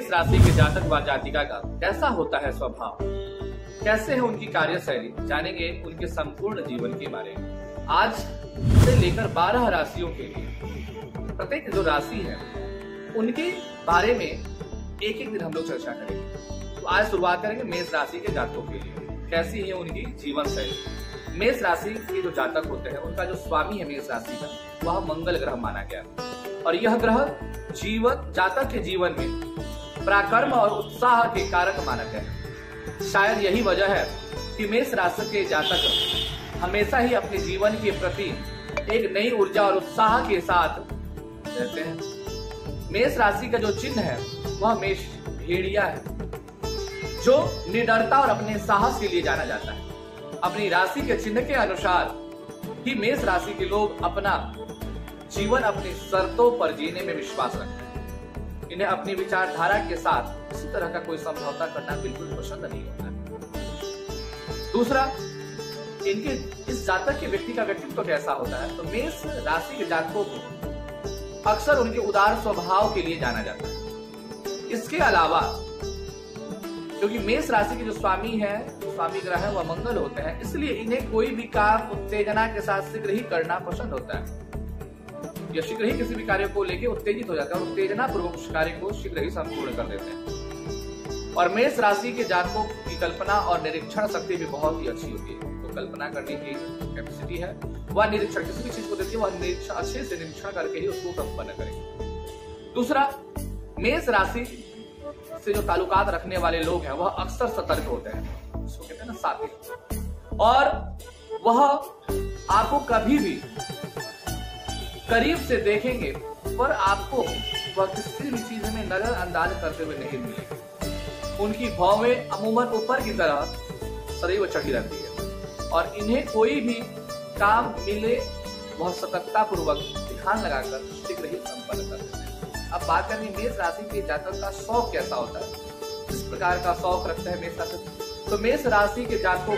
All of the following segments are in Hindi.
मेष राशि के जातक व जातिका का कैसा होता है स्वभाव, कैसे है उनकी कार्यशैली, जानेंगे उनके संपूर्ण जीवन के बारे में। आज से लेकर 12 राशियों के लिए प्रत्येक जो राशि है उनके बारे में एक एक दिन हम लोग चर्चा करेंगे। तो आज शुरुआत करेंगे मेष राशि के जातकों के लिए, कैसी है उनकी जीवन शैली। मेष राशि के जो जातक होते हैं उनका जो स्वामी है मेष राशि का, वह मंगल ग्रह माना गया और यह ग्रह जीवन जातक के जीवन में पराक्रम और उत्साह के कारक माना गया है। शायद यही वजह है कि मेष राशि के जातक हमेशा ही अपने जीवन के प्रति एक नई ऊर्जा और उत्साह के साथ रहते हैं। मेष राशि का जो चिन्ह है वह मेष भेड़िया है, जो निडरता और अपने साहस के लिए जाना जाता है। अपनी राशि के चिन्ह के अनुसार ही मेष राशि के लोग अपना जीवन अपनी शर्तों पर जीने में विश्वास रखते हैं। इन्हें अपनी विचारधारा के साथ किसी तरह का कोई समझौता करना बिल्कुल पसंद नहीं होता है। दूसरा, इनके इस जातक के व्यक्ति का व्यक्तित्व कैसा होता है, तो मेष राशि के जातकों को अक्सर उनके उदार स्वभाव के लिए जाना जाता है। इसके अलावा क्योंकि मेष राशि के जो स्वामी ग्रह है वह मंगल होते हैं, इसलिए इन्हें कोई भी काम उत्तेजना के साथ शीघ्र ही करना पसंद होता है। यह शीघ्र ही किसी भी कार्य को लेकर उत्तेजित हो जाता है और उत्तेजना पूर्वक उस कार्य को शीघ्र ही संपूर्ण कर देते हैं। और मेष राशि के जातकों की कल्पना और निरीक्षण शक्ति भी बहुत ही अच्छी होती है। तो कल्पना करने की कैपेसिटी है, वह निरीक्षण किसी भी चीज को देती है, वह निरीक्षण अच्छे से निरीक्षण करके ही उसको संपन्न करेंगे। दूसरा, मेष राशि से जो ताल्लुकात रखने वाले लोग हैं वह अक्सर सतर्क होते हैं, उसको कहते हैं ना साथी, और वह आपको कभी भी करीब से देखेंगे पर आपको वह किसी भी चीज में नजरअंदाज करते हुए नहीं मिलेगी। उनकी भौवें अमूमन ऊपर की तरह सदैव चढ़ी रहती है और इन्हें कोई भी काम मिले वह सतर्कता पूर्वक ध्यान लगाकर शीघ्र ही संपन्न कर देते हैं। अब बात करेंगे मेष राशि के जातक का शौक कैसा होता है, किस प्रकार का शौक रखते हैं मेष राशि। तो मेष राशि के जातकों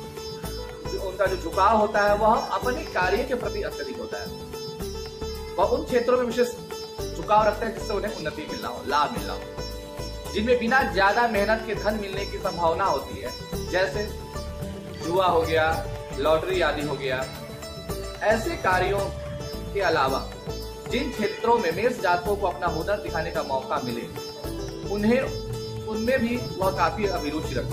को उनका जो झुकाव होता है वह अपने कार्य के प्रति अत्यधिक होता है। वह उन क्षेत्रों में विशेष झुकाव रखते हैं जिससे उन्हें उन्नति मिलना हो, लाभ मिलना हो, जिनमें बिना ज्यादा मेहनत के धन मिलने की संभावना होती है, जैसे जुआ हो गया, लॉटरी आदि हो गया। ऐसे कार्यों के अलावा जिन क्षेत्रों में मेष जातकों को अपना हुनर दिखाने का मौका मिले उनमें भी वह काफी अभिरुचि रखते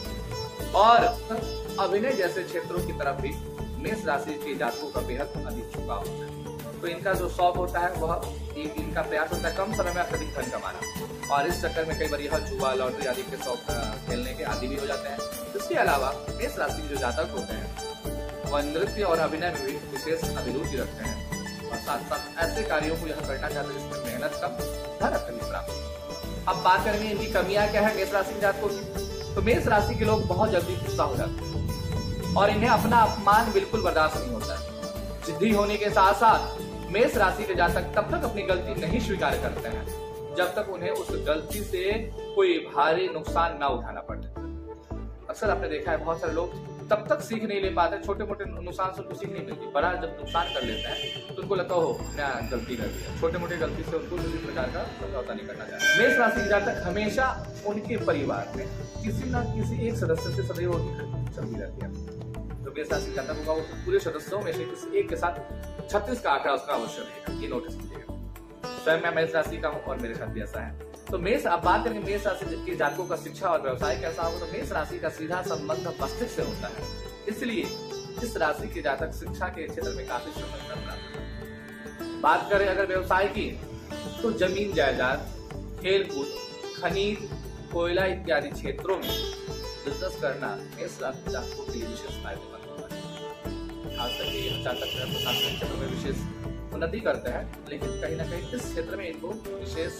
हैं और अभिनय जैसे क्षेत्रों की तरफ भी मेष राशि के जातकों का बेहद अधिक झुकाव होता है। तो इनका जो शौक होता है वह इनका प्रयास होता है कम समय में अत्यधिक धन कमाना, और इस चक्कर में कई बार यह जुआ लॉटरी आदि के शौक खेलने के आदि भी हो जाते हैं। इसके अलावा मेष राशि के जो जातक होते हैं वह नृत्य और अभिनय में भी विशेष अभिरुचि रखते हैं और साथ साथ ऐसे कार्यों को यह करना चाहते हैं जिसमें मेहनत कम धन अधिक प्राप्त। अब बात करेंगे इनकी कमियां क्या है मेष राशि के जातकों की। तो मेष राशि के लोग बहुत जल्दी गुस्सा हो जाते हैं और इन्हें अपना अपमान बिल्कुल बर्दाश्त नहीं होता है। जिद्दी होने के साथ साथ मेष राशि के जातक तब तक अपनी गलती नहीं स्वीकार करते हैं जब तक उन्हें उस गलती से कोई भारी नुकसान ना उठाना पड़े। अक्सर आपने देखा है बहुत सारे लोग तब तक सीख नहीं ले पाते, छोटे मोटे नुकसान से उनको सीख नहीं मिलती, बड़ा जब नुकसान कर लेते हैं तो उनको लगता हो मैं गलती कर दिया। छोटे मोटे गलती से उनको किसी प्रकार का समझौता नहीं करना चाहिए। मेष राशि के जातक हमेशा उनके परिवार में किसी न किसी एक सदस्य से सदैव चलती रहती है। तो मेष राशि के जातक होगा वो पूरे सदस्यों में से किसी एक के साथ 36 का आंकड़ा उसका अवश्य रहेगा, ये नोटिस कीजिएगा। स्वयं मैं मेष राशि का हूँ और मेरे साथ भी ऐसा है। तो मेष, अब बात करेंगे मेष राशि के जातकों का शिक्षा और व्यवसाय कैसा होगा। तो मेष राशि का सीधा संबंध मस्तिष्क से होता है, इसलिए इस राशि के जातक शिक्षा के क्षेत्र में काफी सफलता प्राप्त करते हैं। बात करें अगर व्यवसाय की, तो जमीन जायदाद, खेल कूद, खनिज, कोयला इत्यादि क्षेत्रों में बिजनेस करना मेष राशि के जातकों के लिए विशेष फायदेमंद होता है। खास करके यह जातक प्रशासनिक क्षेत्र में विशेष उन्नति करते हैं, लेकिन कहीं ना कहीं इस क्षेत्र में इनको विशेष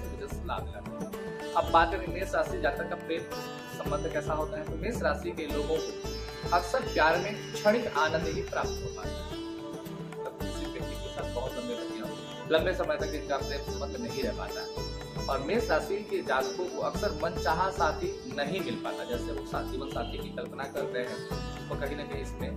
लाभ मिलता है। अब बात करें मेष राशि जातक का प्रेम संबंध कैसा होता है। तो मेष राशि के लोगों को अक्सर प्यार में क्षणिक आनंद ही प्राप्त होता है। मतलब किसी व्यक्ति के साथ बहुत लंबे समय तक इनका प्रेम संबंध नहीं रह पाता है और मेष राशि के जातकों को अक्सर मनचाहा साथी नहीं मिल पाता। जैसे वो जीवन साथी की कल्पना करते हैं तो कहीं ना कहीं इसमें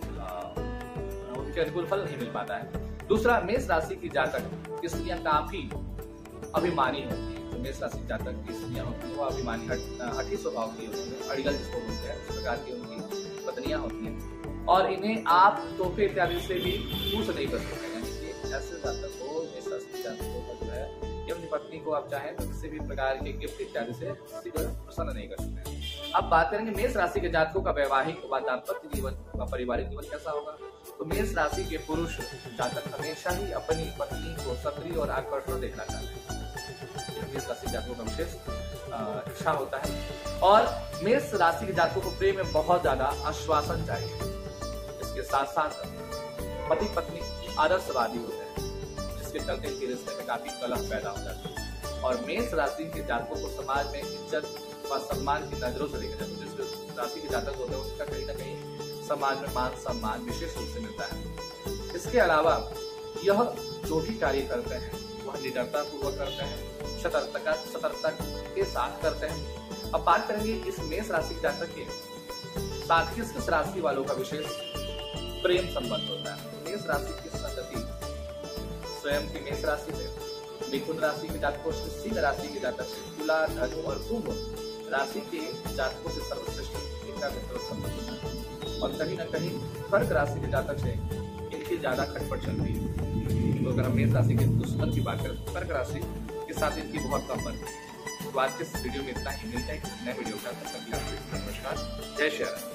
उनके अनुकूल फल नहीं मिल पाता है। दूसरा, मेष राशि की जातक स्त्रियां काफी अभिमानी होती है। मेष राशि जातक की स्त्रियां होती हैं वो अभिमानी हठी स्वभाव की होती है, अड़ियल जिसको बोलते हैं, उस प्रकार की उनकी पत्नियां होती हैं और इन्हें आप तोहफे इत्यादि से भी खुश नहीं कर सकते। यानी कि ऐसे जातक को मेष राशि जातकों का जो है कि अपनी पत्नी को आप चाहें तो किसी भी प्रकार के गिफ्ट इत्यादि से किसी को प्रसन्न नहीं कर सकते। अब बात करेंगे मेष राशि के जातकों का वैवाहिक व दाम्पत्य जीवन व पारिवारिक जीवन कैसा होगा। तो मेष राशि के पुरुष जातक हमेशा ही अपनी पत्नी को सक्रिय और आकर्षण देखना चाहते हैं। मेष राशि जातकों का विशेष इच्छा होता है और मेष राशि के जातकों को प्रेम में बहुत ज्यादा आश्वासन चाहिए। इसके साथ साथ पति पत्नी आदर्शवादी होते हैं जिसके चलते इनके रिश्ते में काफी कलह पैदा हो जाता है और मेष राशि के जातकों को समाज में इज्जत व सम्मान की नजरों से देखा जाता है। जिस राशि के जातक होते हैं उनका कहीं ना कहीं समाज में मान सम्मान विशेष रूप से मिलता है। इसके अलावा यह जो भी कार्य करते हैं वह निडरता पूर्वक करते हैं, सतर्कता के साथ करते हैं। अब बात करेंगे इस मेष राशि के जातक के साथ किस राशि वालों का विशेष प्रेम संबंध होता है। मेष राशि की संगति स्वयं की मेष राशि से, मिथुन राशि के जातकों से, सिंह राशि के जातक से, तुला धनु और कुंभ राशि के जातकों से सर्वश्रेष्ठ इनका मित्र संबंध होता है और कहीं ना कहीं कर्क राशि के जातक से इनकी ज्यादा खटपट चलती है। तो अगर हम मेष राशि के दुश्मन की बात करें तो कर्क राशि के साथ इनकी बहुत कम बनती है। तो आज के इस वीडियो में इतना ही, मिलता है नए वीडियो का। तब तक के लिए नमस्कार, जय श्री राम।